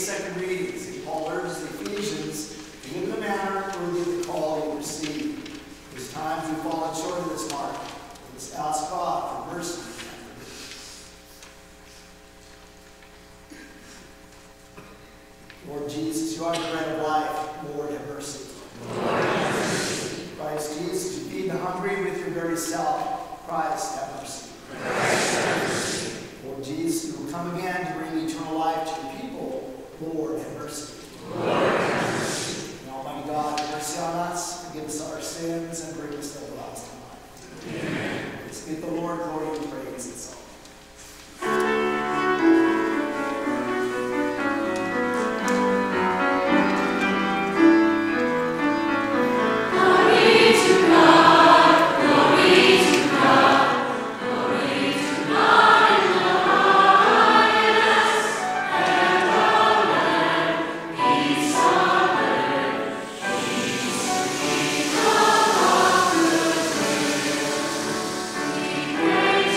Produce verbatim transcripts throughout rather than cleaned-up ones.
second reading, Saint Paul urges the Ephesians to live in a manner worthy of the call you received. There's times we've fallen short of this mark. Let's ask God for mercy and forgiveness. Lord Jesus, you are the bread of life. Lord, have mercy. Lord, have mercy. Christ Jesus, you feed the hungry with your very self. Christ, have mercy. Christ, have mercy. Lord Jesus, you will come again to bring eternal life to your people. Lord, have mercy. Lord, have mercy. And Almighty God, have mercy on us, forgive us our sins, and bring us to everlasting life. Amen. Let's give the Lord glory and praise and song. Praise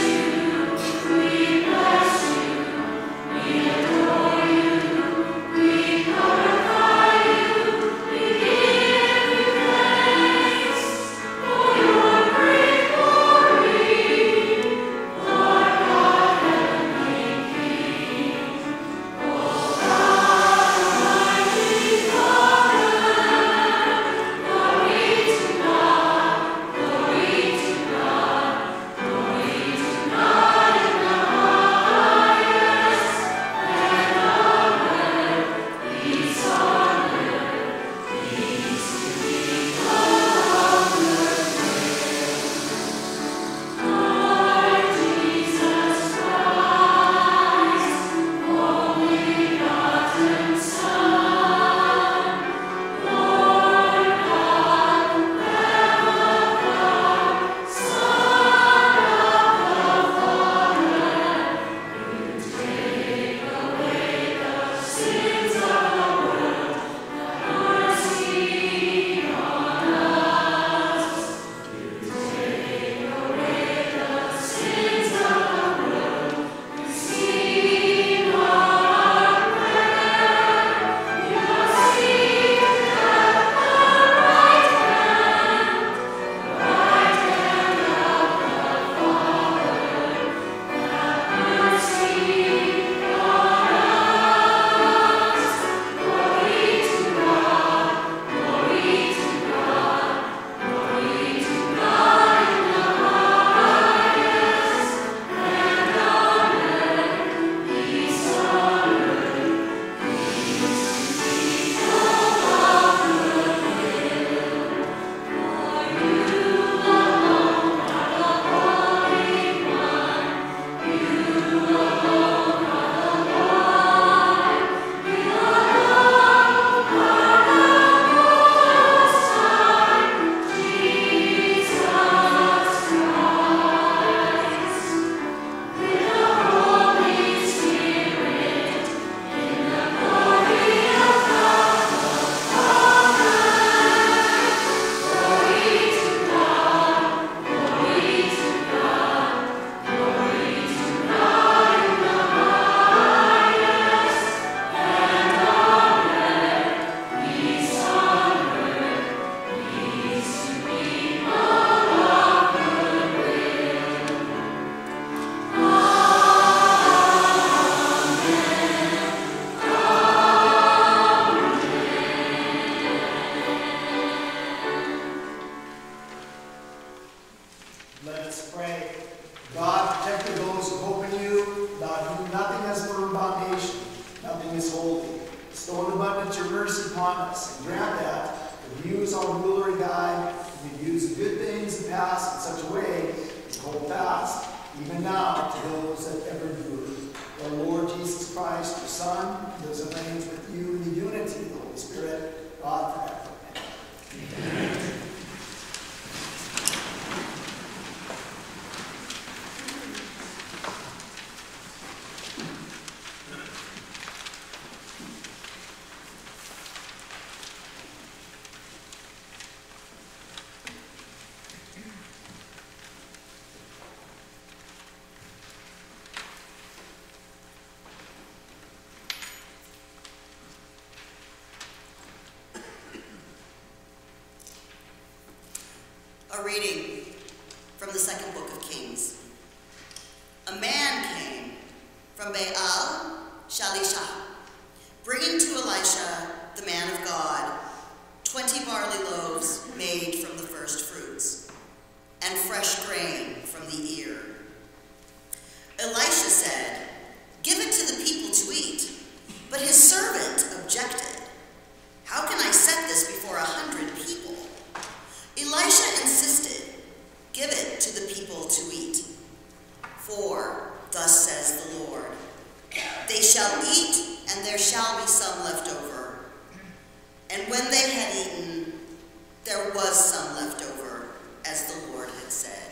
from Baal Shalisha, bringing to Elisha, the man of God, twenty barley loaves made from the first fruits, and fresh grain from the ear. Elisha said, "Give it to the people to eat." But his servant objected. "How can I set this before a hundred people?" Elisha insisted, "Give it to the people to eat. For, thus says the Lord, they shall eat, and there shall be some left over. And when they had eaten, there was some left over, as the Lord had said."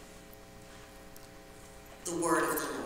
The word of the Lord.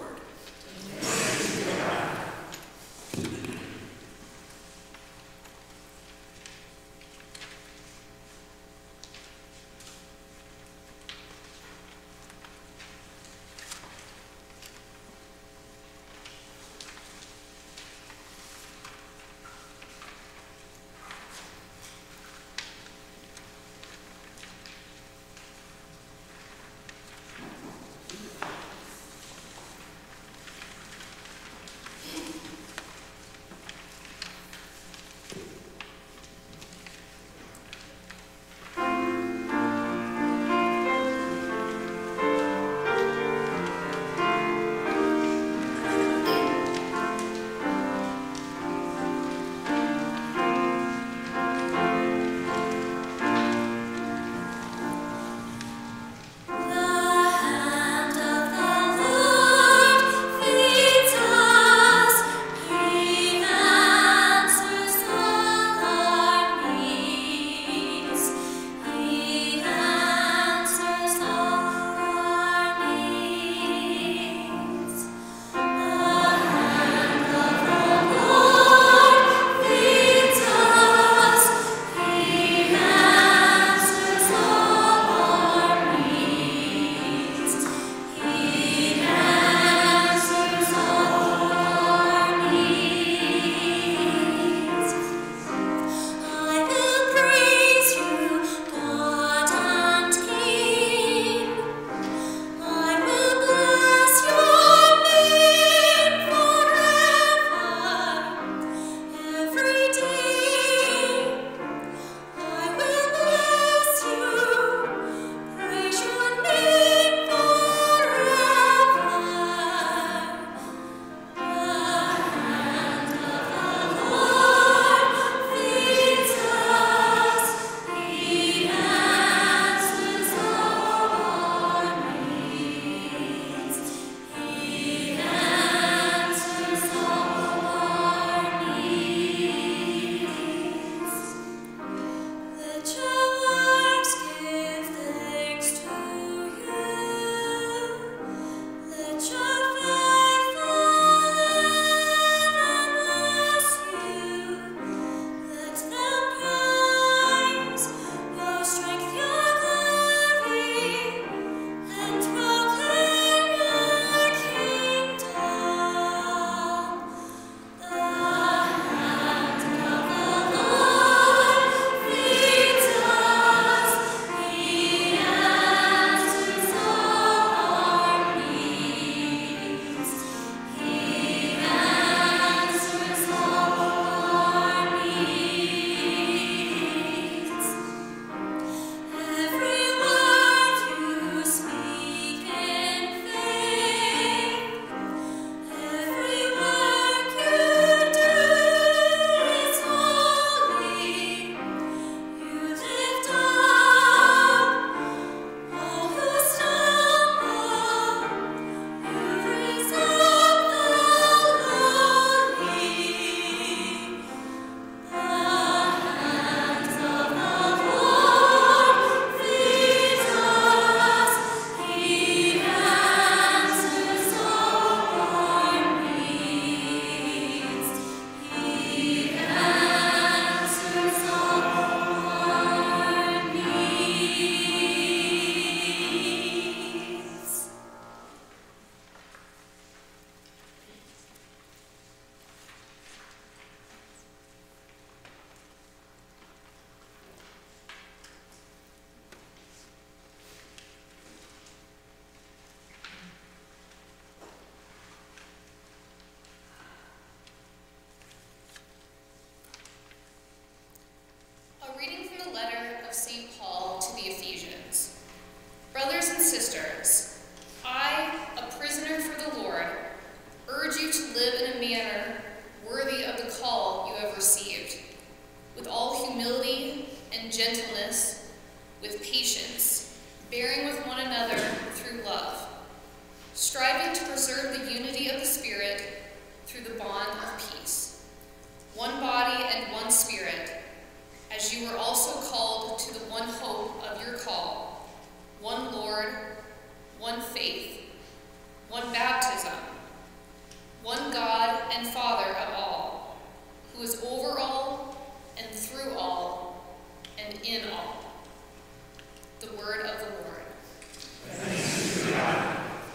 bearing with one another through love, striving to preserve the unity of the Spirit through the bond of peace. One body and one Spirit, as you were also called to the one hope of your call, one Lord, one faith, one baptism, one God and Father of all, who is over all and through all and in all. The word of the Lord. Thanks be to God.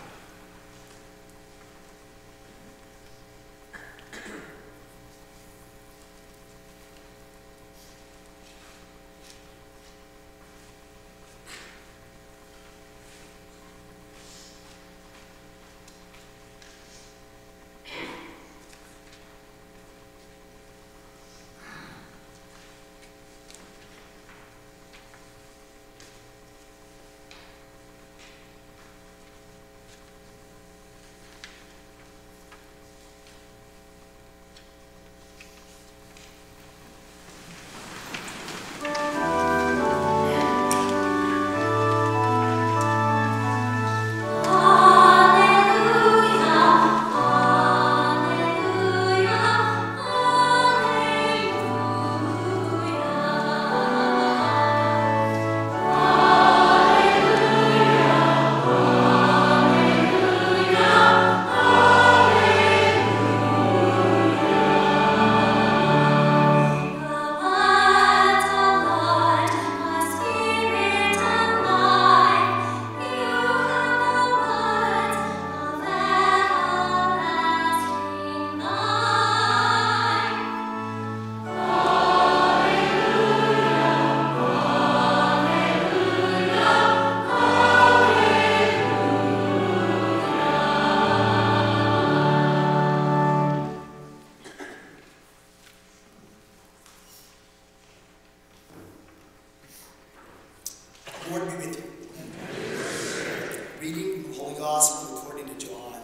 Lord be with you. Reading the Holy Gospel according to John.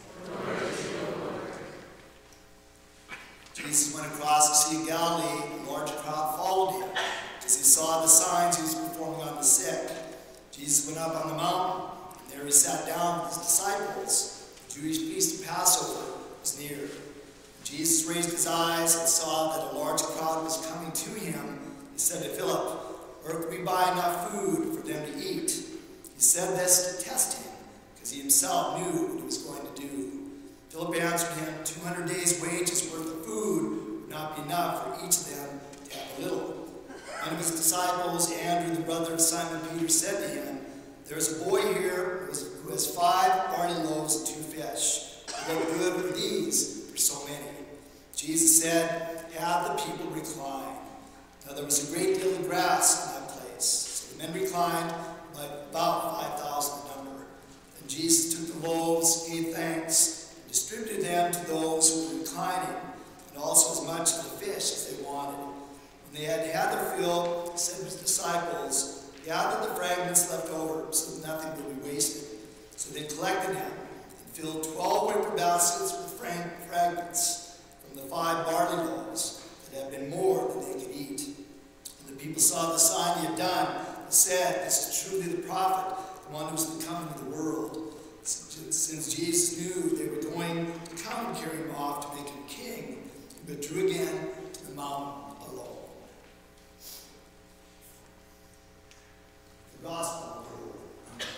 Jesus went across the Sea of Galilee, and a large crowd followed him, as he saw the signs he was performing on the sick. Jesus went up on the mountain, and there he sat down with his disciples. The Jewish feast of Passover was near. Jesus raised his eyes and saw that a large crowd was coming to him. He said to Philip, "Where can we buy enough food for them to eat?" He said this to test him, because he himself knew what he was going to do. Philip answered him, two hundred days' wages worth of food would not be enough for each of them to have a little." One of his disciples, Andrew, the brother of Simon Peter, said to him, "There is a boy here who has five barley loaves and two fish. What good were these for so many?" Jesus said, "Have the people recline." Now there was a great deal of grass in that place, so the men reclined, like about five thousand in number. Then Jesus took the loaves, gave thanks, and distributed them to those who were reclining, and also as much of the fish as they wanted. When they had had their fill, he said to his disciples, "Gather the fragments left over, so that nothing will be wasted." So they collected them, and filled twelve wicker baskets with fragments from the five barley loaves that had been more than they could eat. When the people saw the sign he had done, they said, "This is truly the prophet, the one who is to come into the world." Since Jesus knew they were going to come and carry him off to make him king, he withdrew again to the mountain alone. The Gospel of the Lord.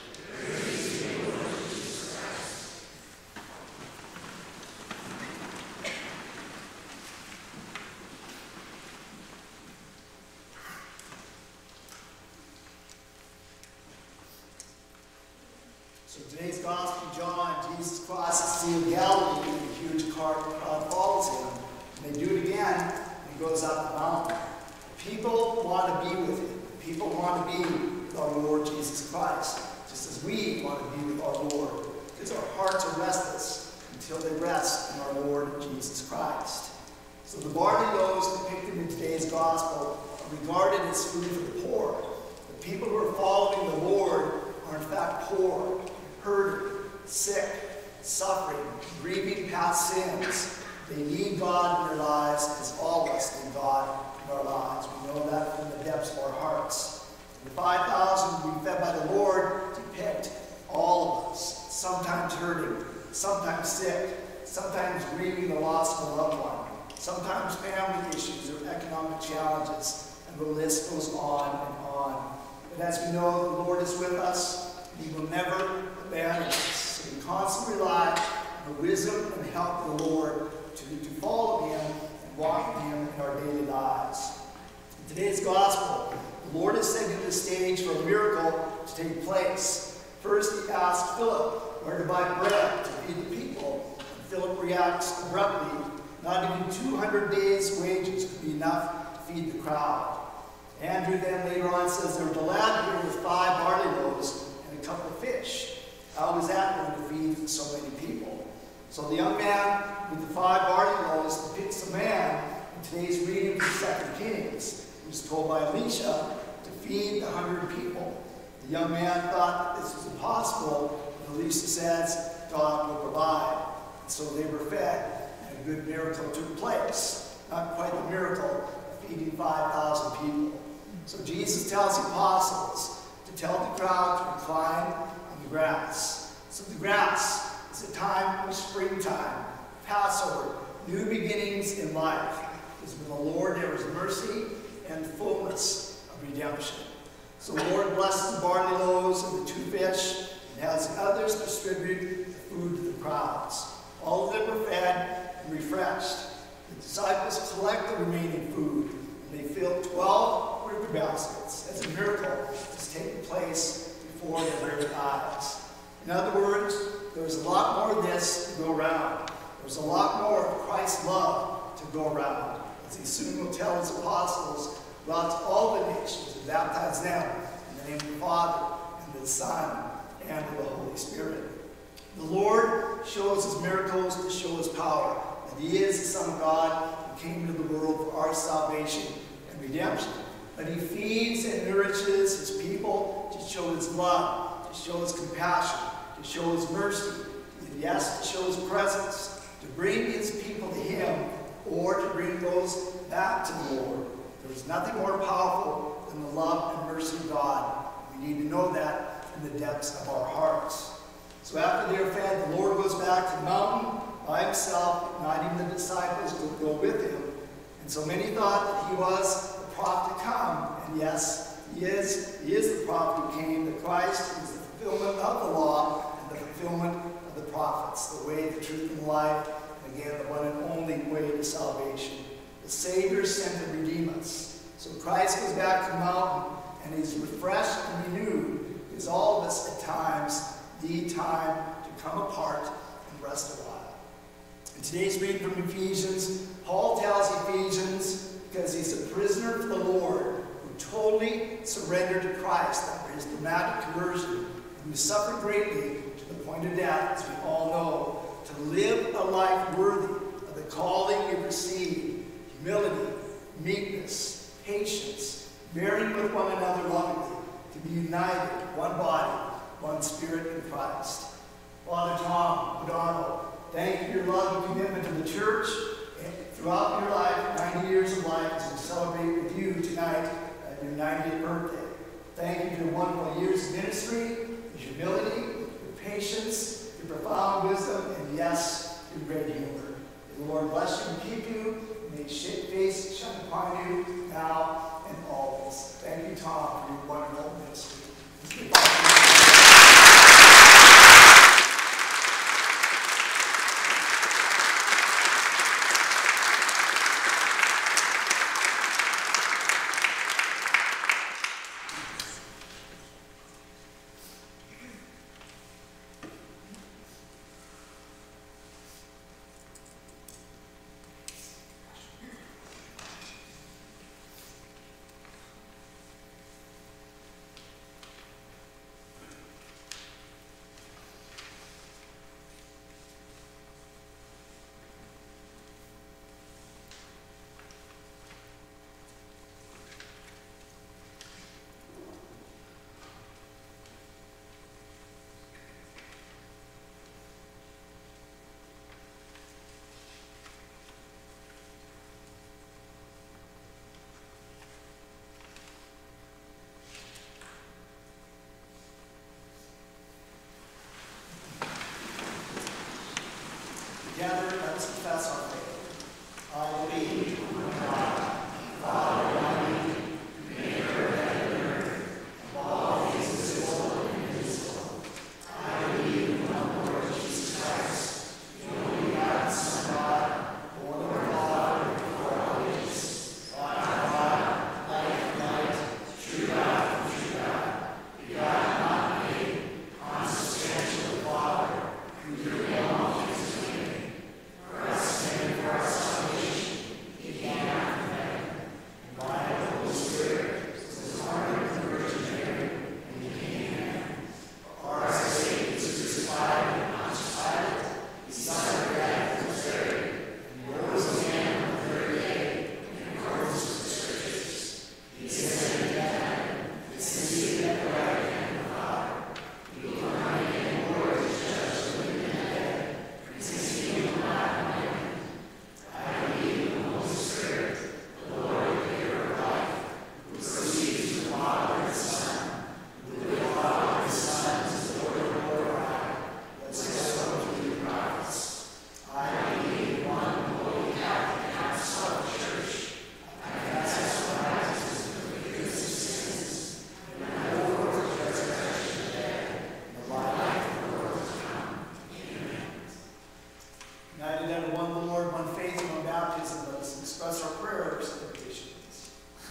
So today's Gospel, John, Jesus crosses the Sea of Galilee, and a huge crowd follows him. And they do it again, and he goes up the mountain. People want to be with him. People want to be with our Lord Jesus Christ, just as we want to be with our Lord, because our hearts are restless until they rest in our Lord Jesus Christ. So the barley loaves depicted in today's Gospel are regarded as food for the poor. The people who are following the Lord are in fact poor, hurting, sick, suffering, grieving past sins. They need God in their lives as all of us need God in our lives. We know that from the depths of our hearts. The five thousand being fed by the Lord depict all of us, sometimes hurting, sometimes sick, sometimes grieving the loss of a loved one, sometimes family issues or economic challenges, and the list goes on and on. But as we know, the Lord is with us, and He will never abandon us. So we constantly rely on the wisdom and help of the Lord to, to follow Him and walk with Him in our daily lives. In today's gospel, the Lord is setting the stage for a miracle to take place. First, He asked Philip where to buy bread to feed the people. And Philip reacts abruptly. Not even two hundred days' wages could be enough to feed the crowd. Andrew then later on says, there was a lad here with five barley loaves and a couple of fish. How was that going to feed so many people? So the young man with the five barley loaves depicts a man in today's reading from Second Kings, who was told by Elisha to feed the hundred people. The young man thought that this was impossible, but Elisha says God will provide. And so they were fed, and a good miracle took place. Not quite the miracle of feeding five thousand people. So Jesus tells the apostles to tell the crowd to recline on the grass. So the grass is a time of springtime, Passover, new beginnings in life. Because with the Lord there is mercy and fullness of redemption. So the Lord blesses the barley loaves and the two fish, and has the others distribute the food to the crowds. All of them were fed and refreshed. The disciples collect the remaining food, and they filled twelve wicker baskets, as a miracle has taken place before their very eyes. In other words, there was a lot more of this to go around. There was a lot more of Christ's love to go around, as He soon will tell His apostles, go out to all the nations and baptize them in the name of the Father, and the Son, and of the Holy Spirit. The Lord shows His miracles to show His power, that He is the Son of God who came into the world for our salvation and redemption. But He feeds and nourishes His people to show His love, to show His compassion, to show His mercy, and yes, to show His presence, to bring His people to Him, or to bring those back to the Lord. There is nothing more powerful than the love and mercy of God. We need to know that in the depths of our hearts. So after they are fed, the Lord goes back to the mountain by Himself, not even the disciples could go with Him. And so many thought that He was the prophet to come. And yes, He is. He is the prophet who came. The Christ is the fulfillment of the law and the fulfillment of the prophets, the way, the truth, and the life. And again, the one and only way to salvation. The Savior sent to redeem us. So Christ goes back to the mountain, and He's refreshed and renewed, because all of us at times need time to come apart and rest a while. In today's reading from Ephesians, Paul tells Ephesians, because he's a prisoner for the Lord, who totally surrendered to Christ after his dramatic conversion, and who suffered greatly to the point of death, as we all know, to live a life worthy of the calling we received: humility, meekness, patience, bearing with one another lovingly, to be united, one body, one Spirit in Christ. Father Tom O'Donnell, thank you for your love and commitment to the church and throughout your life, ninety years of life, as we celebrate with you tonight at your ninetieth birthday. Thank you for your wonderful years of ministry, your humility, your patience, your profound wisdom, and yes, your great humor. May the Lord bless you and keep you. May His face shine upon you now and always. Thank you, Tom, for your wonderful ministry. Together, let us confess our faith. I believe in God, Father Almighty, maker of heaven and earth, of all things visible and invisible. I believe in one Lord Jesus Christ, the only begotten Son of God, born of the Father before all ages, God of God, light of light, true God from true God, begotten, not made, consubstantial with the Father, who through him all things are made. For us and for our salvation, he came down from heaven, and by the Holy Spirit was born of the Virgin Mary, and became man. For our sake he was crucified and Pontius Pilate. He suffered death and was buried, and rose again on the third day, in accordance with the Scriptures. He ascended into heaven, and is seated at the right hand of the Father. He will come again in glory to judge the living and the dead, and his kingdom will not have an end. I believe in the Holy Spirit, the Lord, the giver of life, who proceeds from the Father and the Son, who with the Father and the Son is the Lord of glorified, that spoke through the prophets. I believe in one holy Catholic apostolic church. I confess my baptism for the forgiveness of sins, and I hope for the resurrection of the dead, and the life of the world to come. Amen. United under one Lord, one faith, and one baptism, let us express our prayers and petitions.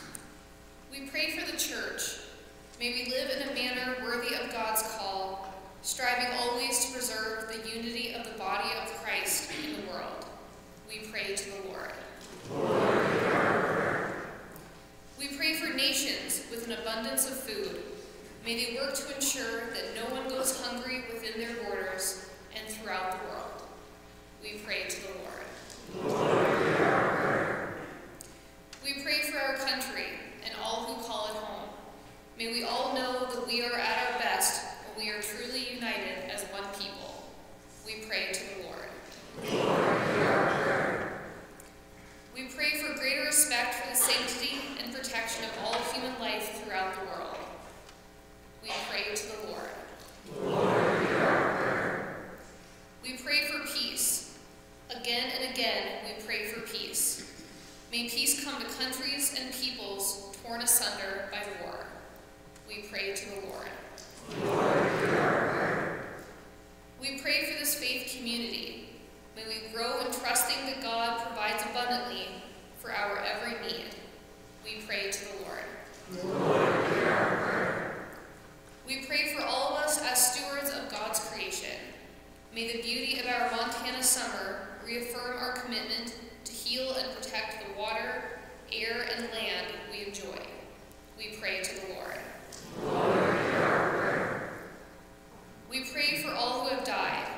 We pray for the church. May we live in a manner worthy of God's call, striving always to preserve the unity of the body of Christ in the world. We pray to the Lord. Lord, hear our prayer. We pray for nations with an abundance of food. May they work to ensure that no one goes hungry within their borders and throughout the world. We pray to the Lord. Lord, hear our prayer. We pray for our country and all who call it home. May we all know that we are at our best when we are truly united as one people. We pray to the Lord. Lord, hear our prayer. We pray for greater respect for the sanctity and protection of all human life throughout the world. We pray to the Lord. Lord, hear our prayer. We pray for peace. Again and again, we pray for peace. May peace come to countries and peoples torn asunder by war. We pray to the Lord. Lord, hear our prayer. We pray for this faith community. May we grow in trusting that God provides abundantly for our every need. We pray to the Lord. Lord, hear our prayer. We pray for all of us as stewards of God's creation. May the beauty of our Montana summer reaffirm our commitment to heal and protect the water, air, and land we enjoy. We pray to the Lord. Lord, hear our prayer. We pray for all who have died.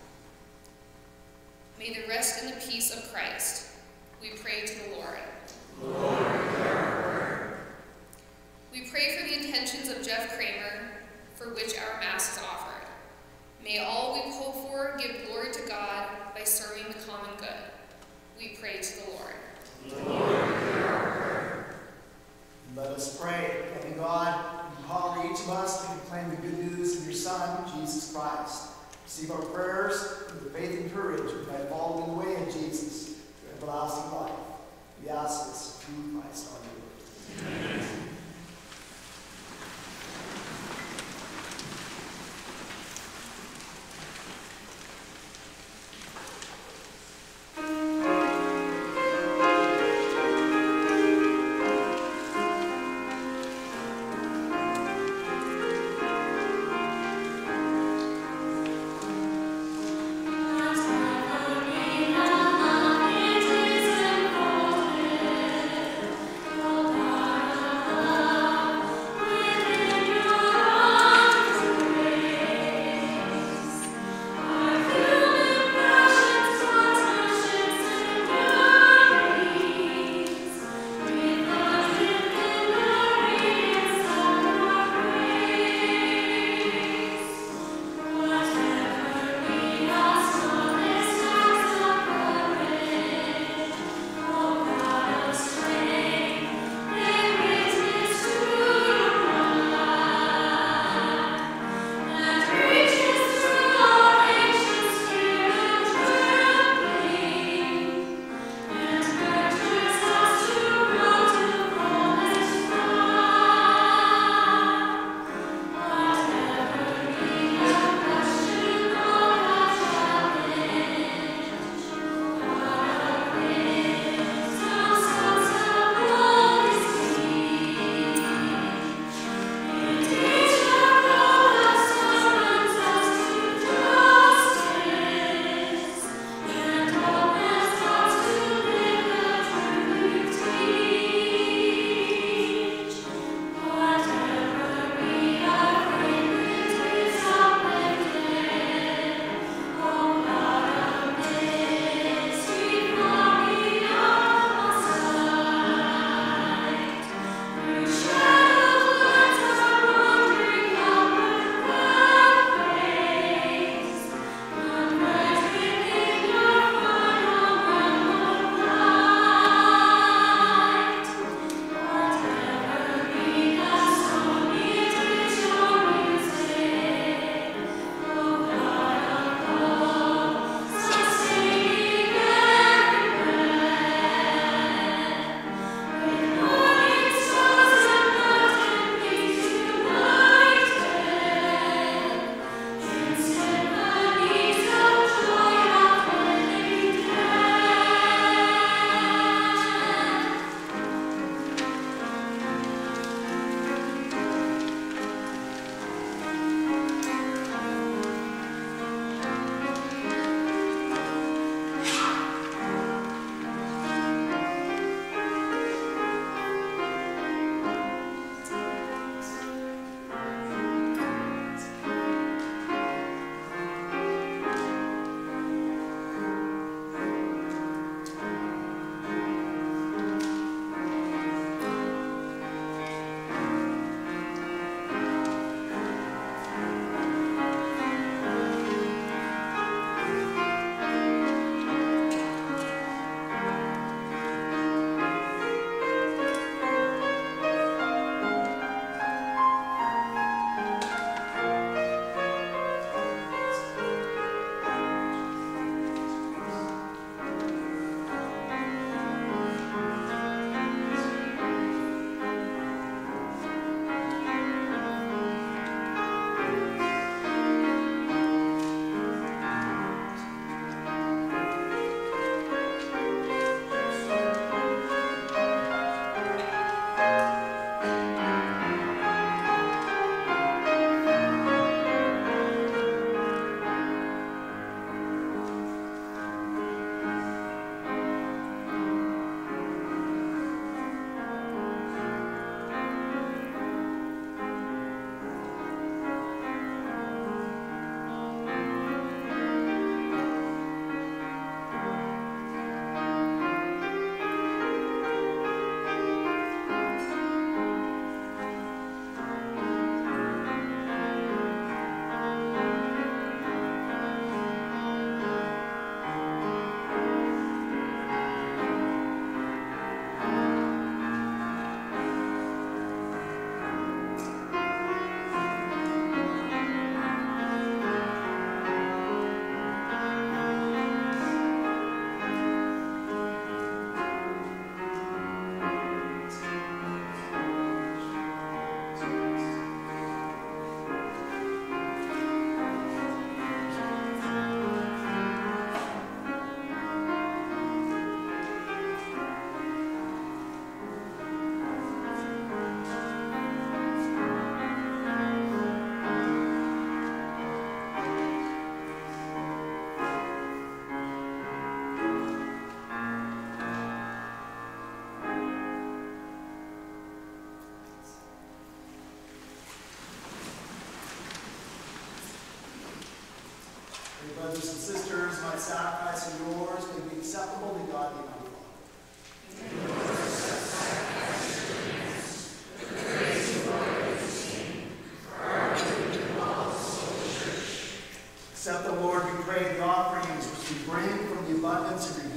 May they rest in the peace of Christ. We pray to the Lord. Lord, hear our prayer. We pray for the intentions of Jeff Kramer, for which our Mass is offered. May all we hope for give glory to God by serving the common good. We pray to the Lord. Lord, hear our prayer. Let us pray. Loving God, you call each of us to proclaim the good news of your Son, Jesus Christ. Receive our prayers with faith and courage we might follow in the way of Jesus to everlasting life. We ask this through Christ our Lord. Amen.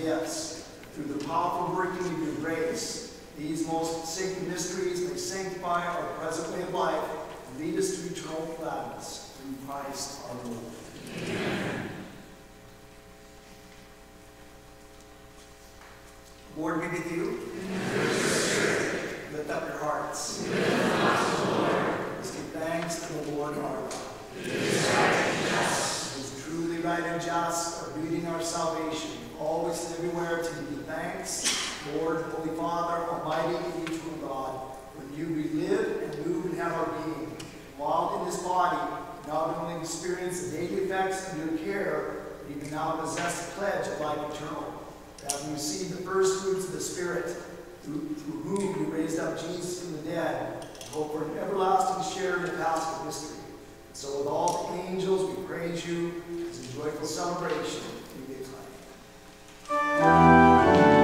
gifts. Through the powerful working of your grace, these most sacred mysteries may sanctify our present way of life and lead us to eternal gladness. Through Christ our Lord. Amen. Lord be with you. Amen. Lift up your hearts. Let's give thanks to the Lord our God. It is right and just. It is truly right and just, our duty and our salvation, always and everywhere to give you thanks, Lord, Holy Father, Almighty and eternal God, when you we live and move and have our being. While in this body, not only experience the daily effects of your care, but even now possess the pledge of life eternal. Having received the first fruits of the Spirit, through, through whom you raised up Jesus from the dead, and hope for an everlasting share in the Paschal mystery. And so with all the angels we praise you as a joyful celebration. We declare.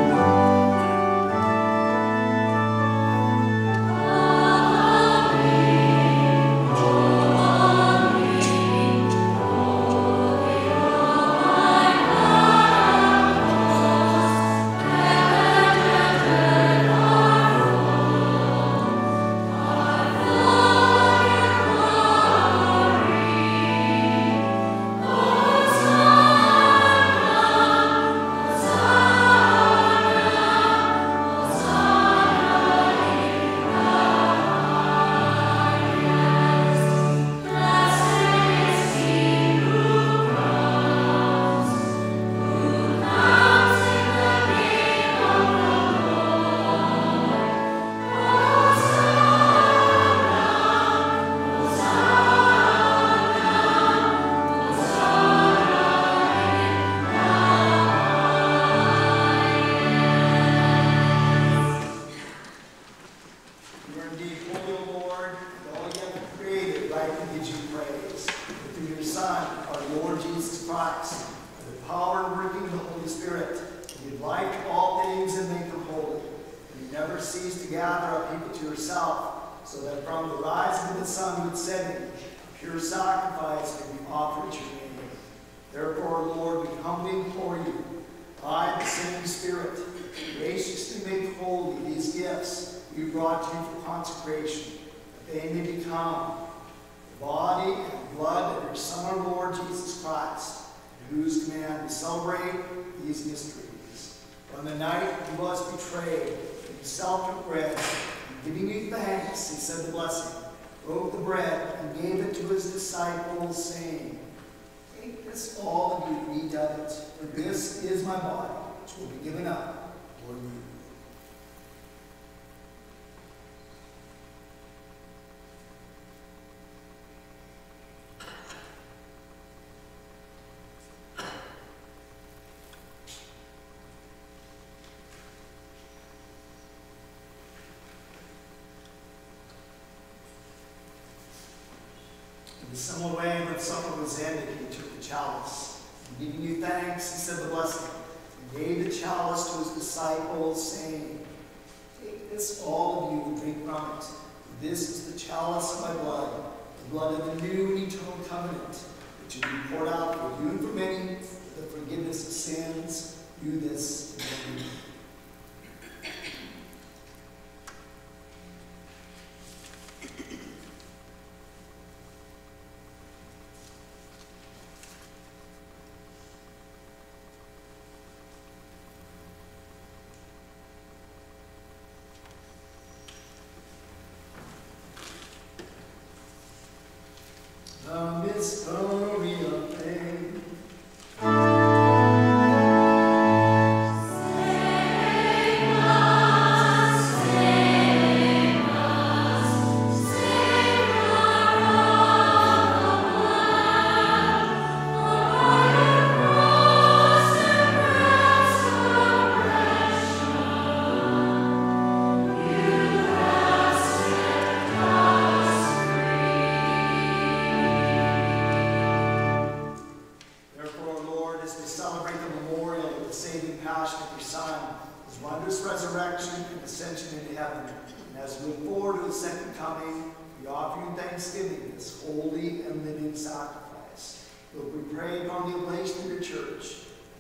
In a similar way, when supper was ended, he took the chalice. And giving you thanks, he said the blessing, and gave the chalice to his disciples, saying, "Take this, all of you, and drink from it. For this is the chalice of my blood, the blood of the new and eternal covenant, which will be poured out for you and for many, for the forgiveness of sins. Do this in memory of me." The mystery of faith.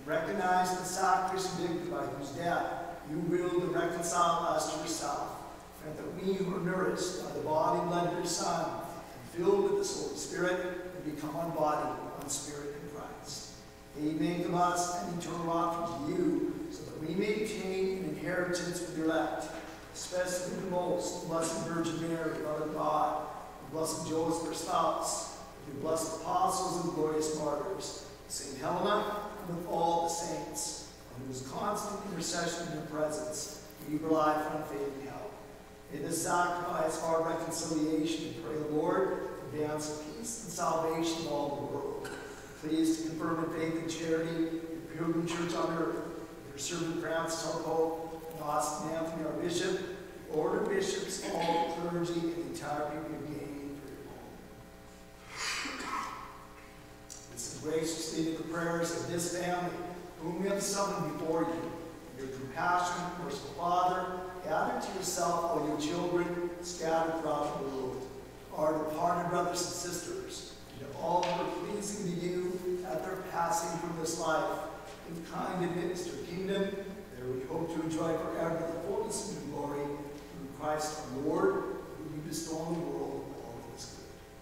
recognize the sacrifice and dignity by whose death you willed to reconcile us to yourself, and that we who are nourished by the body and blood of your Son, and filled with the Holy Spirit, and become one body, one spirit in Christ. May you make of us an eternal offering to you, so that we may obtain an inheritance with your elect, especially the most blessed Virgin Mary, Mother of God, and blessed Joseph, her spouse, with your blessed apostles and glorious martyrs, Saint Helena, and with all the saints, on whose constant intercession in your presence we rely for unfailing help. May this sacrifice our reconciliation, and pray, the Lord, advance of peace and salvation of all the world. Please to confirm in faith and charity your pilgrim church on earth, your servant Francis our Pope, and Austin Anthony our Bishop, the order of bishops, all the clergy, and the entire people you gain for your home. Listen graciously to the prayers of this family, whom we have summoned before you. Your compassionate, merciful Father, gather to yourself all your children scattered throughout the world, our departed brothers and sisters, and all who are pleasing to you at their passing from this life. In kind administer kingdom, there we hope to enjoy forever the fullness of your glory, through Christ our Lord, whom you bestow on the world all that is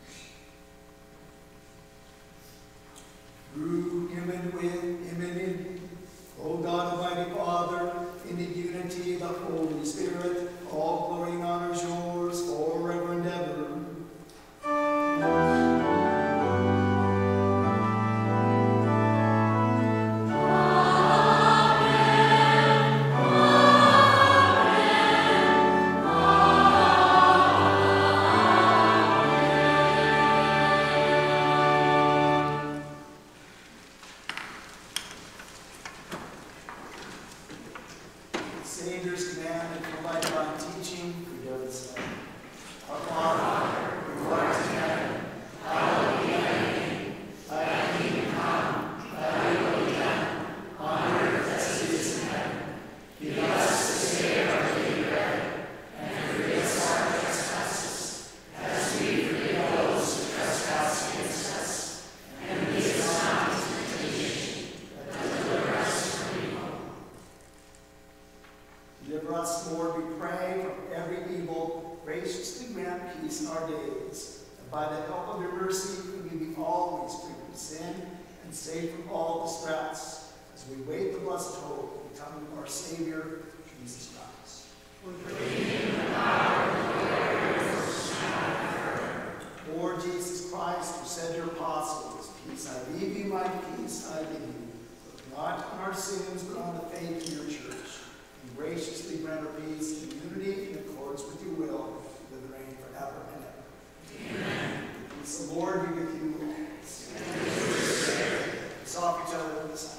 good. Through him and with him and in him, O God, Almighty Father, in the unity of the Holy Spirit, all glory and honor is yours forever and ever. Savior's commandment from my divine teaching, we do this. Our Father, who art in heaven, hallowed be thy name. Thy kingdom come, thy will be done, on earth as it is in heaven. Give us this day our daily bread, and forgive us our trespasses, as we forgive those who trespass against us. And lead us not into temptation, but deliver us from evil. Deliver us, Lord, we pray, from every evil. Graciously grant peace in our days. And by the help of your mercy, we may be always free from sin and safe from all distress, as we wait the blessed hope of the coming of our Savior, Jesus Christ. Lord Jesus Christ, who said to your apostles, peace I leave you, my peace I give you. Look not on our sins, but on the faith of your church. And graciously grant our peace and unity in accordance with your will, live and reign forever and ever. Amen. The peace of the Lord be with you always. Let's offer each other in the silence.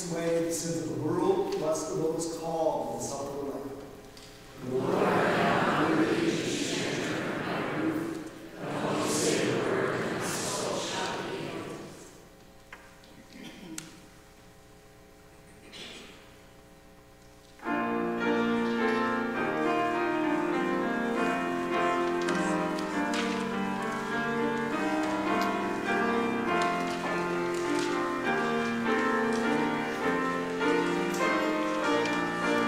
takes away the sins of the world. Blessed are those called to the supper of the Lamb. Lord, I am worthy to enter under my roof, but only say the word, and my soul shall be healed. Thank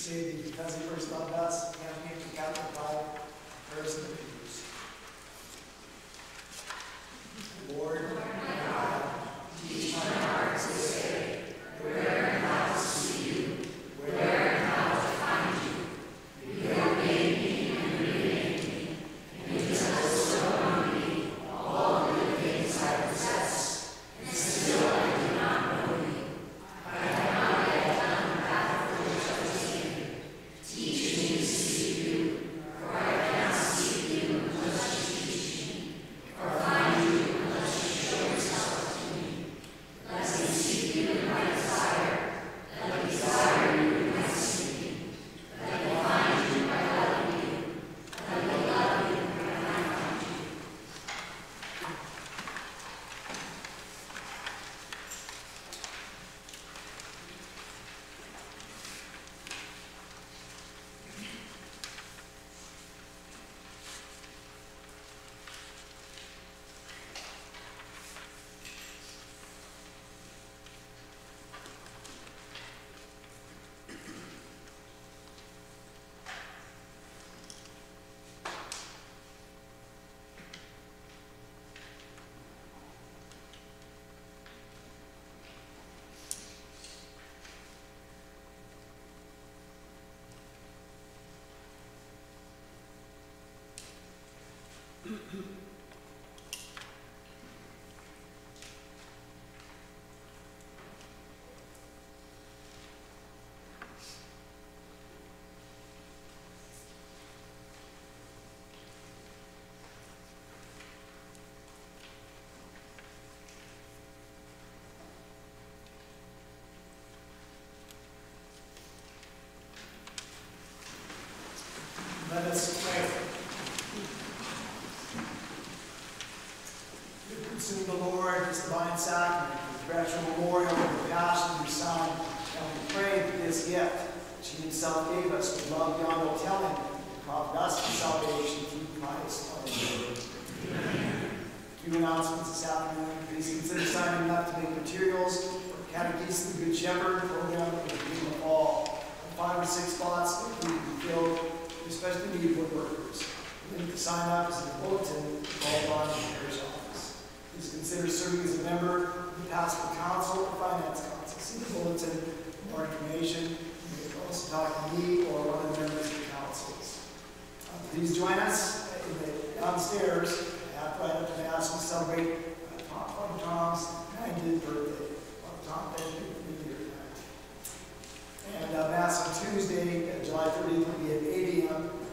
say the because he first loved us, campaign for capital five, prayers and abuse. Lord, my God, teach my heart to say, where and how to see you, where and how to find you. You have made me and remade me, and you have bestowed on me all the good things I possess, and still I do not know you. I have not yet done the path for which I was made. Teach me to seek you, for I cannot seek you unless you teach me, or find you unless you show yourself to me. Let me seek you in my desire, let me desire you in my seeking, let me find you by loving you, let me love you when I find you. Let us pray. We consume the Lord, this divine sacrament, the perpetual memorial of the passion of your Son, and we pray that this gift, which he himself gave us with love beyond all telling, profit us for salvation through Christ our Lord. Amen. A few announcements this afternoon. Please consider signing up to make materials for Catechism of the Good Shepherd program that will begin in the fall. Five or six spots that will be filled, especially need woodworkers. The link to sign up is in the bulletin called on the parish office. Please consider serving as a member of the Pastoral Council or Finance Council. See the bulletin for more information. You can also talk to me or one of the members of the councils. Uh, please join us in the downstairs at right up to Mass. We celebrate uh, Tom, Father Tom's ninetieth birthday. Father Tom, thank you for being here tonight. And uh, Mass on Tuesday, uh, July thirtieth, will be at eight A M